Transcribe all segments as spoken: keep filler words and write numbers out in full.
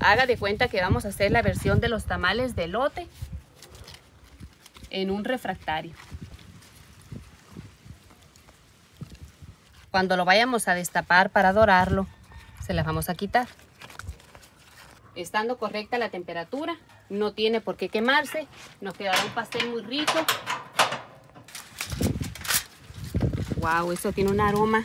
Haga de cuenta que vamos a hacer la versión de los tamales de elote en un refractario. Cuando lo vayamos a destapar para dorarlo, se las vamos a quitar. Estando correcta la temperatura, no tiene por qué quemarse, nos quedará un pastel muy rico. Wow, eso tiene un aroma.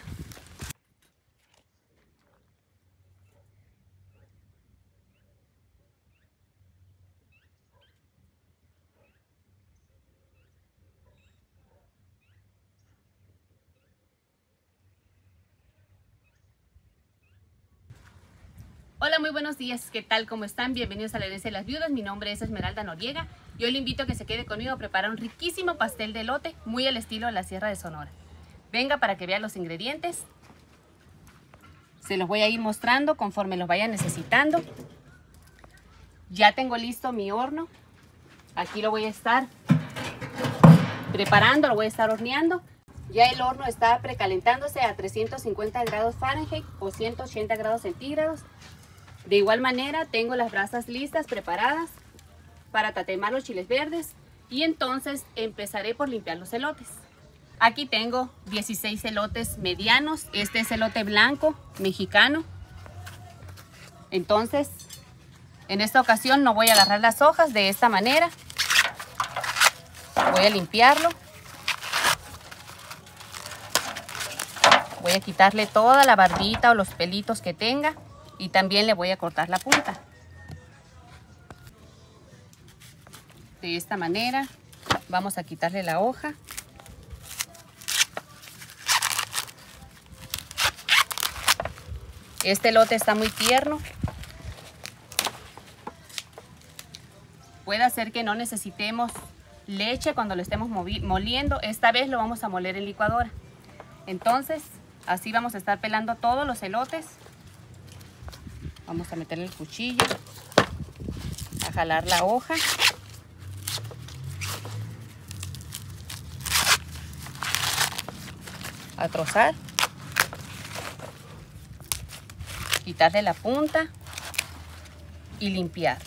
Hola, muy buenos días, ¿qué tal? ¿Cómo están? Bienvenidos a la Herencia de las Viudas. Mi nombre es Esmeralda Noriega y hoy le invito a que se quede conmigo a preparar un riquísimo pastel de elote muy al estilo de la Sierra de Sonora. Venga para que vea los ingredientes. Se los voy a ir mostrando conforme los vaya necesitando. Ya tengo listo mi horno. Aquí lo voy a estar preparando, lo voy a estar horneando. Ya el horno está precalentándose a trescientos cincuenta grados Fahrenheit o ciento ochenta grados centígrados. De igual manera tengo las brasas listas, preparadas para tatemar los chiles verdes y entonces empezaré por limpiar los elotes. Aquí tengo dieciséis elotes medianos, este es elote blanco mexicano. Entonces en esta ocasión no voy a agarrar las hojas de esta manera, voy a limpiarlo. Voy a quitarle toda la barbita o los pelitos que tenga y también le voy a cortar la punta. De esta manera vamos a quitarle la hoja. Este elote está muy tierno. Puede ser que no necesitemos leche cuando lo estemos moliendo. Esta vez lo vamos a moler en licuadora. Entonces, así vamos a estar pelando todos los elotes. Vamos a meterle el cuchillo, a jalar la hoja. A trozar. Quitarle la punta y limpiar.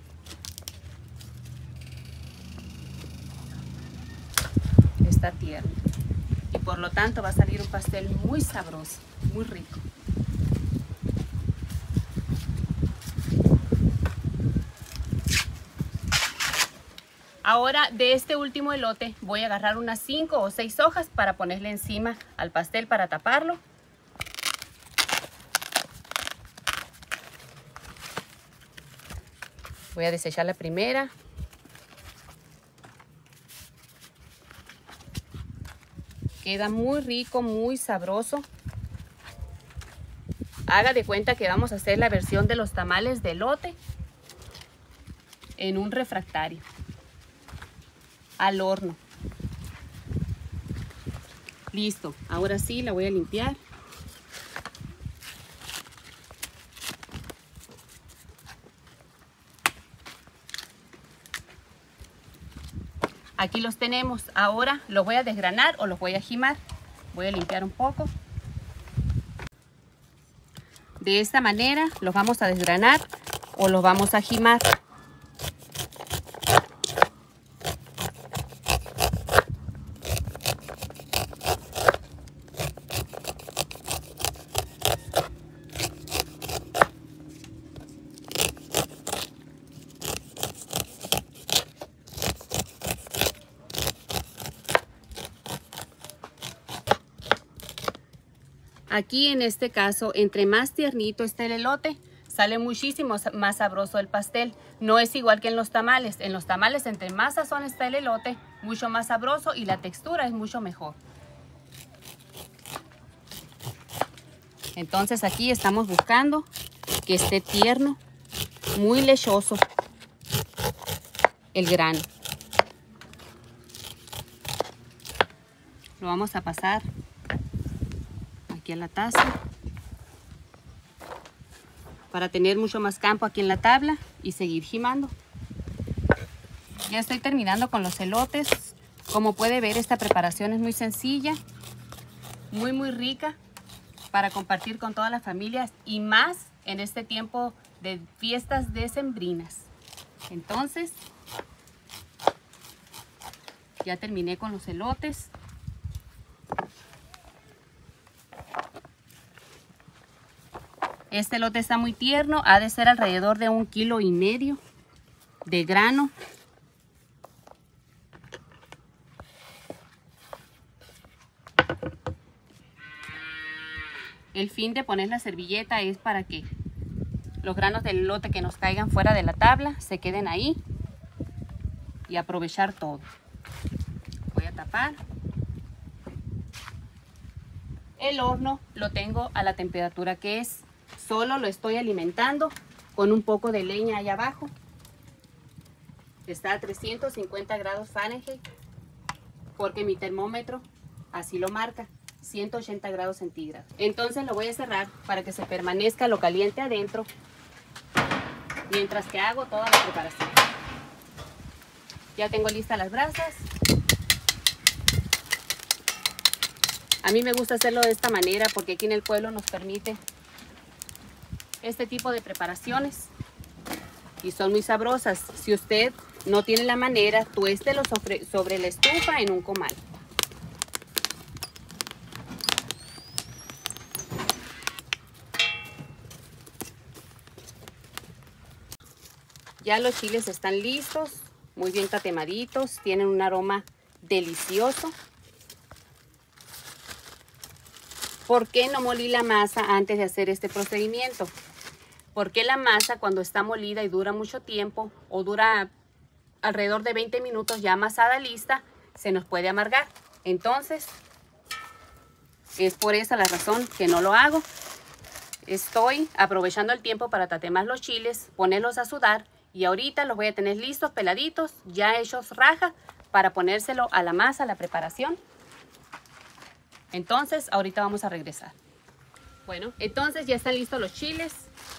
Está tierno. Y por lo tanto va a salir un pastel muy sabroso, muy rico. Ahora de este último elote voy a agarrar unas cinco o seis hojas para ponerle encima al pastel para taparlo. Voy a desechar la primera. Queda muy rico, muy sabroso. Haga de cuenta que vamos a hacer la versión de los tamales de elote en un refractario, al horno. Listo, ahora sí la voy a limpiar. Aquí los tenemos. Ahora los voy a desgranar o los voy a jimar. Voy a limpiar un poco. De esta manera los vamos a desgranar o los vamos a jimar. Aquí en este caso, entre más tiernito esté el elote, sale muchísimo más sabroso el pastel. No es igual que en los tamales. En los tamales, entre más sazón está el elote, mucho más sabroso y la textura es mucho mejor. Entonces aquí estamos buscando que esté tierno, muy lechoso el grano. Lo vamos a pasar aquí a la taza para tener mucho más campo aquí en la tabla y seguir jimando. Ya estoy terminando con los elotes. Como puede ver, esta preparación es muy sencilla, muy muy rica para compartir con todas las familias y más en este tiempo de fiestas decembrinas. Entonces, ya terminé con los elotes. Este elote está muy tierno, ha de ser alrededor de un kilo y medio de grano. El fin de poner la servilleta es para que los granos del elote que nos caigan fuera de la tabla se queden ahí y aprovechar todo. Voy a tapar. El horno lo tengo a la temperatura que es. Solo lo estoy alimentando con un poco de leña allá abajo. Está a trescientos cincuenta grados Fahrenheit porque mi termómetro así lo marca, ciento ochenta grados centígrados. Entonces lo voy a cerrar para que se permanezca lo caliente adentro mientras que hago toda la preparación. Ya tengo listas las brasas. A mí me gusta hacerlo de esta manera porque aquí en el pueblo nos permite este tipo de preparaciones y son muy sabrosas. Si usted no tiene la manera, tuéstelo sobre, sobre la estufa en un comal. Ya los chiles están listos, muy bien tatemaditos, tienen un aroma delicioso. ¿Por qué no molí la masa antes de hacer este procedimiento? Porque la masa cuando está molida y dura mucho tiempo o dura alrededor de veinte minutos ya amasada lista, se nos puede amargar. Entonces, es por esa la razón que no lo hago. Estoy aprovechando el tiempo para tatemar los chiles, ponerlos a sudar y ahorita los voy a tener listos, peladitos, ya hechos raja para ponérselo a la masa, a la preparación. Entonces, ahorita vamos a regresar. Bueno, entonces ya están listos los chiles.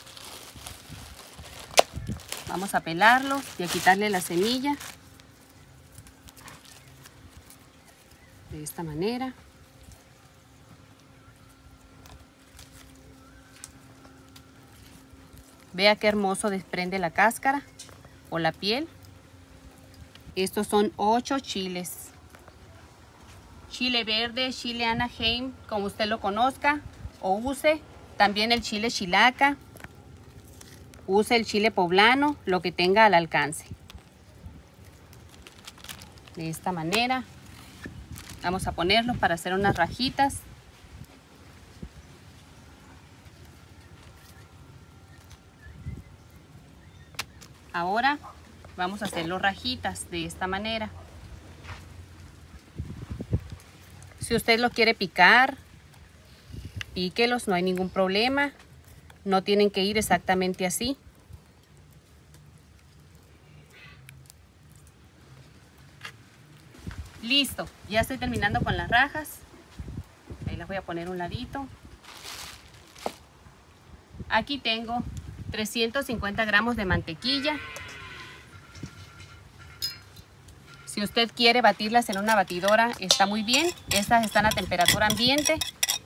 Vamos a pelarlos y a quitarle la semilla. De esta manera. Vea qué hermoso desprende la cáscara o la piel. Estos son ocho chiles. Chile verde, chile Anaheim, como usted lo conozca o use. También el chile chilaca. Use el chile poblano, lo que tenga al alcance. De esta manera. Vamos a ponerlos para hacer unas rajitas. Ahora vamos a hacer los rajitas de esta manera. Si usted lo quiere picar, píquelos, no hay ningún problema. No tienen que ir exactamente así. Listo, ya estoy terminando con las rajas. Ahí las voy a poner un ladito. Aquí tengo trescientos cincuenta gramos de mantequilla. Si usted quiere batirlas en una batidora, está muy bien. Estas están a temperatura ambiente.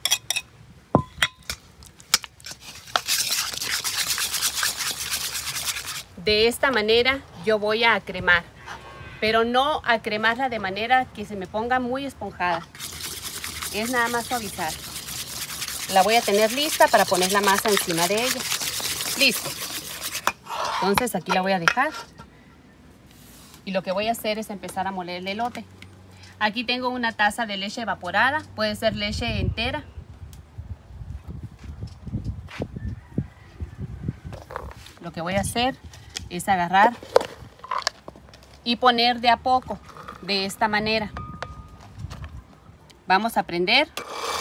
De esta manera yo voy a cremar, pero no a cremarla de manera que se me ponga muy esponjada. Es nada más suavizar. La voy a tener lista para poner la masa encima de ella. Listo. Entonces aquí la voy a dejar. Y lo que voy a hacer es empezar a moler el elote. Aquí tengo una taza de leche evaporada. Puede ser leche entera. Lo que voy a hacer es agarrar y poner de a poco, de esta manera. Vamos a prender.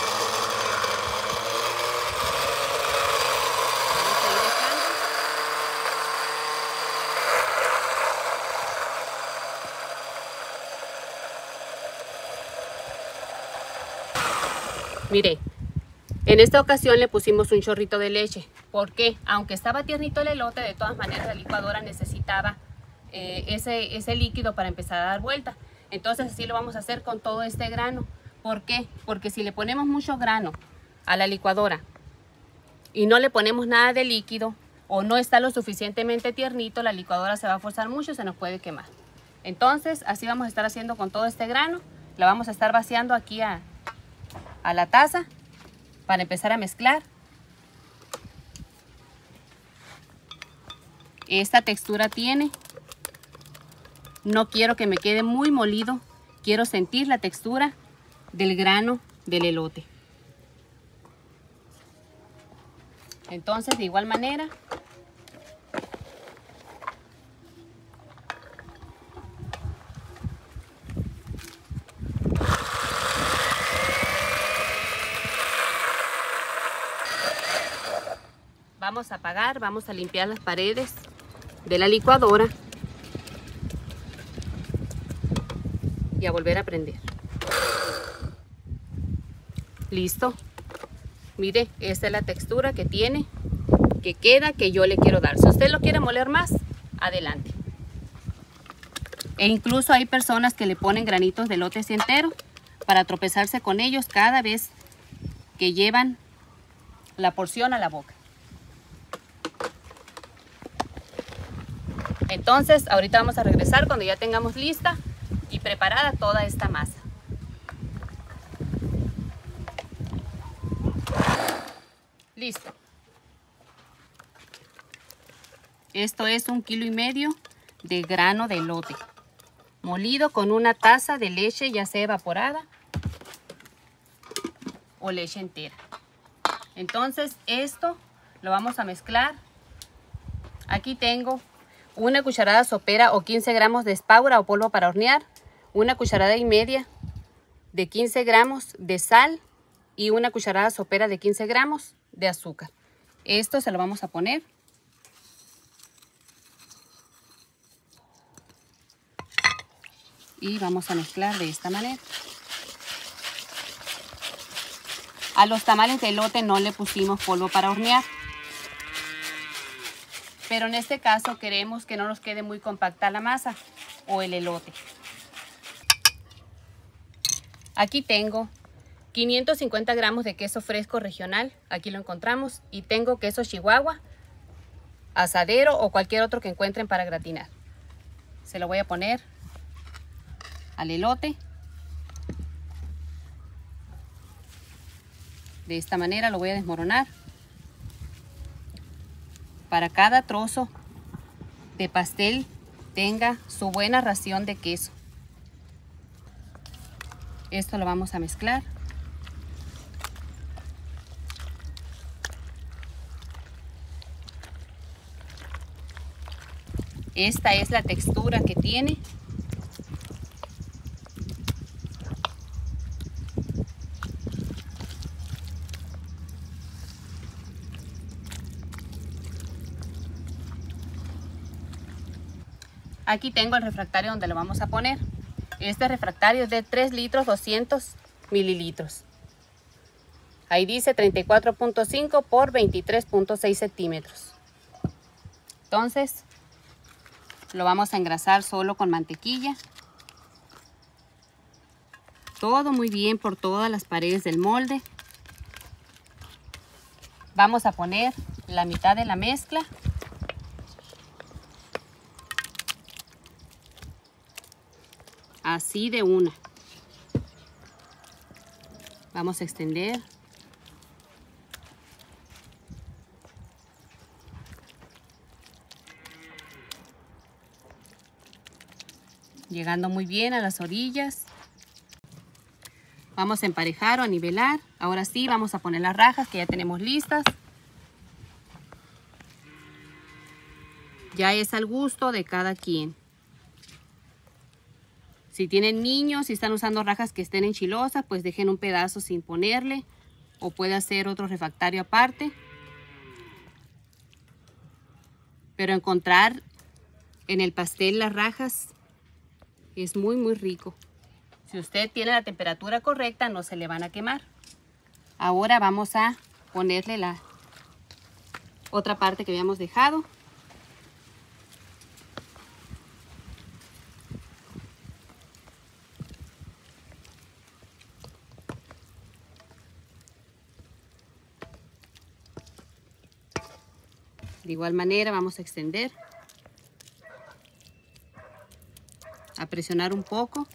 Mire, en esta ocasión le pusimos un chorrito de leche. Porque aunque estaba tiernito el elote, de todas maneras la licuadora necesitaba eh, ese, ese líquido para empezar a dar vuelta. Entonces así lo vamos a hacer con todo este grano. ¿Por qué? Porque si le ponemos mucho grano a la licuadora y no le ponemos nada de líquido, o no está lo suficientemente tiernito, la licuadora se va a forzar mucho y se nos puede quemar. Entonces así vamos a estar haciendo con todo este grano. La vamos a estar vaciando aquí a, a la taza para empezar a mezclar. Esta textura tiene. No quiero que me quede muy molido. Quiero sentir la textura del grano del elote. Entonces, de igual manera, vamos a apagar, vamos a limpiar las paredes de la licuadora y a volver a prender. Listo. Mire, esta es la textura que tiene, que queda, que yo le quiero dar. Si usted lo quiere moler más, adelante. E incluso hay personas que le ponen granitos de elote entero para tropezarse con ellos cada vez que llevan la porción a la boca. Entonces, ahorita vamos a regresar cuando ya tengamos lista y preparada toda esta masa. Listo. Esto es un kilo y medio de grano de elote molido con una taza de leche, ya sea evaporada o leche entera. Entonces esto lo vamos a mezclar. Aquí tengo una cucharada sopera o quince gramos de espárrago o polvo para hornear, una cucharada y media de quince gramos de sal y una cucharada sopera de quince gramos de azúcar. Esto se lo vamos a poner. Y vamos a mezclar de esta manera. A los tamales de elote no le pusimos polvo para hornear, pero en este caso queremos que no nos quede muy compacta la masa o el elote. Aquí tengo quinientos cincuenta gramos de queso fresco regional, aquí lo encontramos, y tengo queso chihuahua, asadero o cualquier otro que encuentren para gratinar. Se lo voy a poner al elote. De esta manera lo voy a desmoronar. Para cada trozo de pastel tenga su buena ración de queso. Esto lo vamos a mezclar. Esta es la textura que tiene. Aquí tengo el refractario donde lo vamos a poner. Este refractario es de tres litros doscientos mililitros. Ahí dice treinta y cuatro punto cinco por veintitrés punto seis centímetros. Entonces lo vamos a engrasar solo con mantequilla. Todo muy bien por todas las paredes del molde. Vamos a poner la mitad de la mezcla. Así de una. Vamos a extender. Llegando muy bien a las orillas. Vamos a emparejar o a nivelar. Ahora sí, vamos a poner las rajas que ya tenemos listas. Ya es al gusto de cada quien. Si tienen niños, si están usando rajas que estén enchilosas, pues dejen un pedazo sin ponerle. O puede hacer otro refractario aparte. Pero encontrar en el pastel las rajas es muy muy rico. Si usted tiene la temperatura correcta, no se le van a quemar. Ahora vamos a ponerle la otra parte que habíamos dejado. De igual manera vamos a extender, a presionar un poco.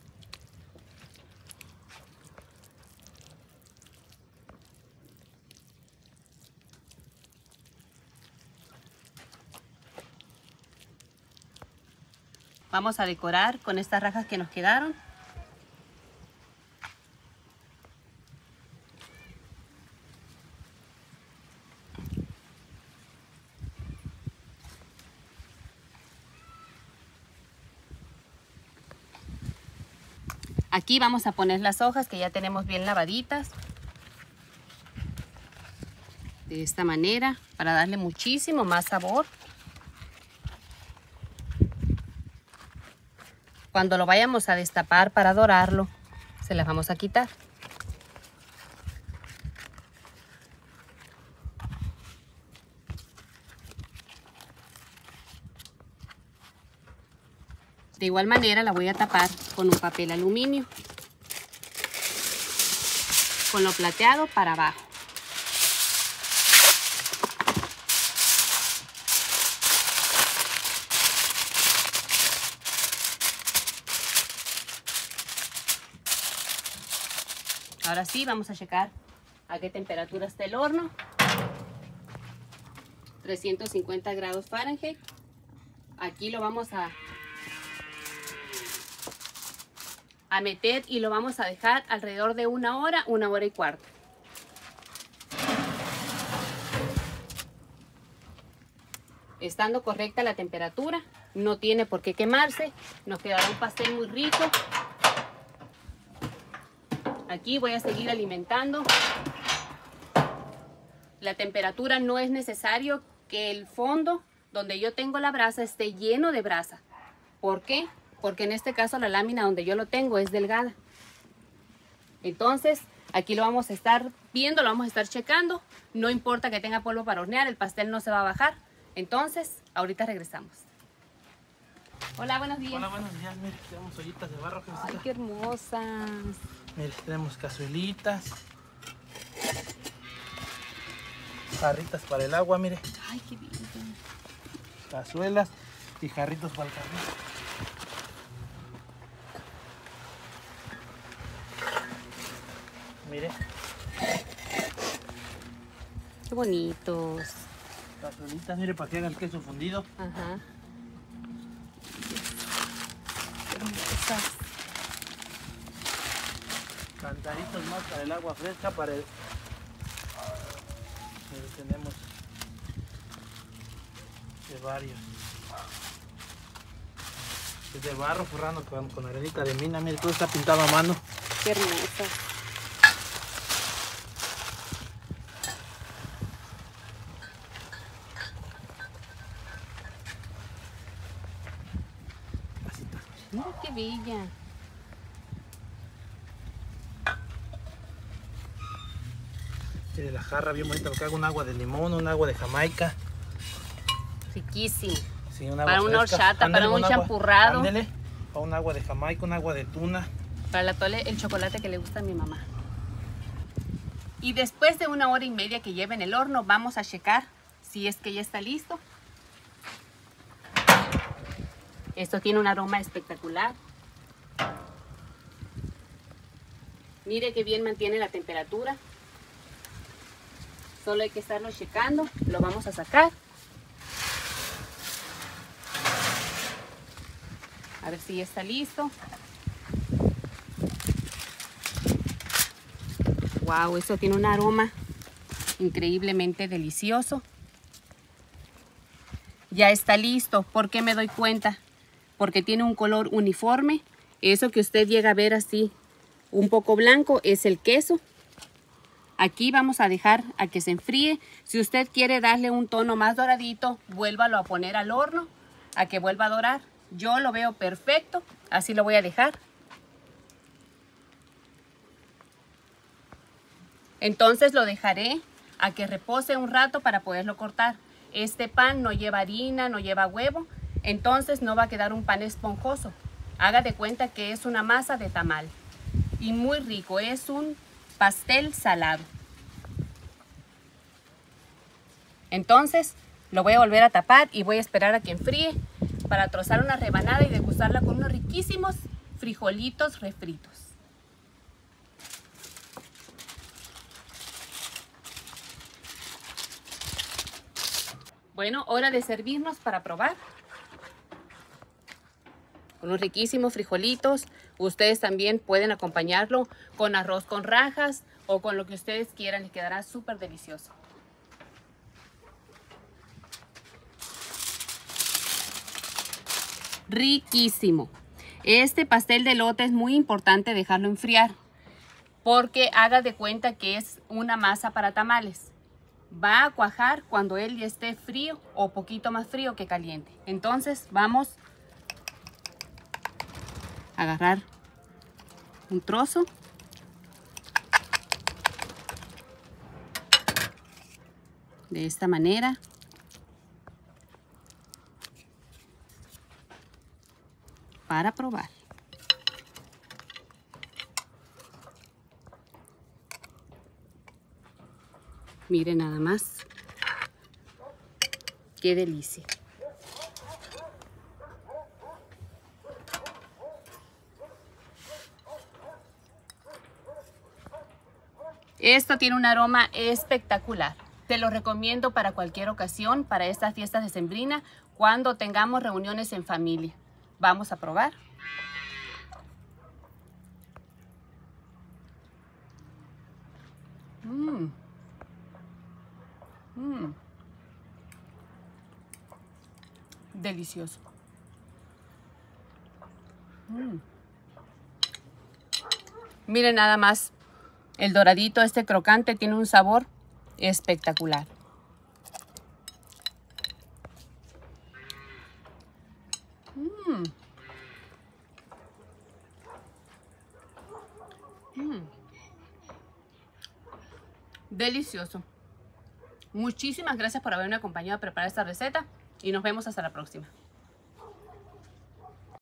Vamos a decorar con estas rajas que nos quedaron. Aquí vamos a poner las hojas que ya tenemos bien lavaditas. De esta manera, para darle muchísimo más sabor. Cuando lo vayamos a destapar para dorarlo, se las vamos a quitar. De igual manera la voy a tapar con un papel aluminio, con lo plateado para abajo. Ahora sí, vamos a checar a qué temperatura está el horno. trescientos cincuenta grados Fahrenheit. Aquí lo vamos a, a meter y lo vamos a dejar alrededor de una hora, una hora y cuarto. Estando correcta la temperatura, no tiene por qué quemarse. Nos quedará un pastel muy rico. Aquí voy a seguir alimentando. La temperatura no es necesario que el fondo donde yo tengo la brasa esté lleno de brasa. ¿Por qué? Porque en este caso la lámina donde yo lo tengo es delgada. Entonces aquí lo vamos a estar viendo, lo vamos a estar checando. No importa que tenga polvo para hornear, el pastel no se va a bajar. Entonces ahorita regresamos. Hola, buenos días. Hola, buenos días. Mire, tenemos ollitas de barro. Ay, qué hermosas. Mire, tenemos cazuelitas, jarritas para el agua, mire. Ay, qué bien. Cazuelas y jarritos para el café. Mire. Qué bonitos. Cazuelitas, mire, para que haga el queso fundido. Ajá. Hermosas. Cantaritos más para el agua fresca, para el... Mire, tenemos de varios. Es de barro forrando con, con arenita de mina, mire, todo está pintado a mano. Qué hermosas. Mira qué bella. Mire la jarra bien bonita, porque hago un agua de limón, un agua de Jamaica. Riquísimo. Sí, un agua para una fresca. horchata, Ándale, para un agua- champurrado. ándele, para un agua de Jamaica, un agua de tuna. Para el atole, el chocolate que le gusta a mi mamá. Y después de una hora y media que lleve en el horno, vamos a checar si es que ya está listo. Esto tiene un aroma espectacular. Mire qué bien mantiene la temperatura. Solo hay que estarlo checando. Lo vamos a sacar. A ver si ya está listo. Wow, esto tiene un aroma increíblemente delicioso. Ya está listo. ¿Por qué me doy cuenta? Porque tiene un color uniforme. Eso que usted llega a ver así un poco blanco es el queso. Aquí vamos a dejar a que se enfríe. Si usted quiere darle un tono más doradito, vuélvalo a poner al horno, a que vuelva a dorar. Yo lo veo perfecto, así lo voy a dejar. Entonces lo dejaré a que repose un rato para poderlo cortar. Este pan no lleva harina, no lleva huevo, entonces no va a quedar un pan esponjoso. Haga de cuenta que es una masa de tamal y muy rico, es un pastel salado. Entonces Lo voy a volver a tapar y voy a esperar a que enfríe para trozar una rebanada y degustarla con unos riquísimos frijolitos refritos. Bueno, hora de servirnos para probar. Unos riquísimos frijolitos. Ustedes también pueden acompañarlo con arroz con rajas o con lo que ustedes quieran y quedará súper delicioso. Riquísimo. Este pastel de elote es muy importante dejarlo enfriar porque haga de cuenta que es una masa para tamales. Va a cuajar cuando él ya esté frío o poquito más frío que caliente. Entonces vamos a agarrar un trozo de esta manera. Para probar. Miren nada más. Qué delicia. Esto tiene un aroma espectacular. Te lo recomiendo para cualquier ocasión, para estas fiestas decembrinas, cuando tengamos reuniones en familia. Vamos a probar. Mmm. Mmm. Delicioso. Mm. Miren nada más. El doradito, este crocante, tiene un sabor espectacular. Mm. Mm. Delicioso. Muchísimas gracias por haberme acompañado a preparar esta receta y nos vemos hasta la próxima.